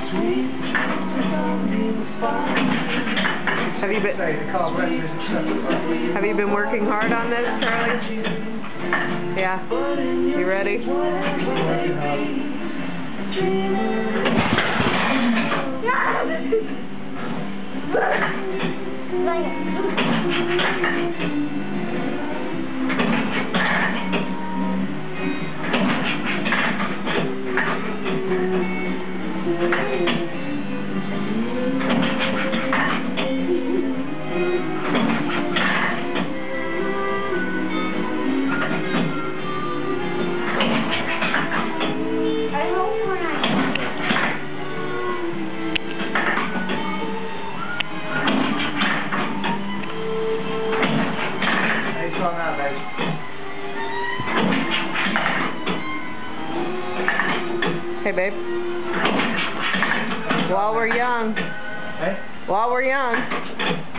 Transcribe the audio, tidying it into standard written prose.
Have you been working hard on this, Charlie? Yeah. You ready? Hey, babe. While we're young. Hey? While we're young.